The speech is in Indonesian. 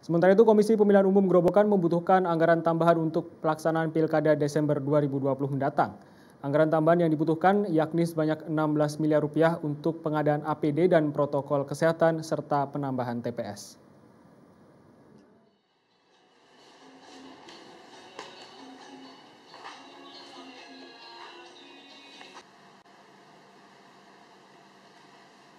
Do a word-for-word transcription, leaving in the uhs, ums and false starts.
Sementara itu, Komisi Pemilihan Umum Grobogan membutuhkan anggaran tambahan untuk pelaksanaan Pilkada Desember dua ribu dua puluh mendatang. Anggaran tambahan yang dibutuhkan yakni sebanyak enam belas miliar rupiah untuk pengadaan A P D dan protokol kesehatan serta penambahan T P S.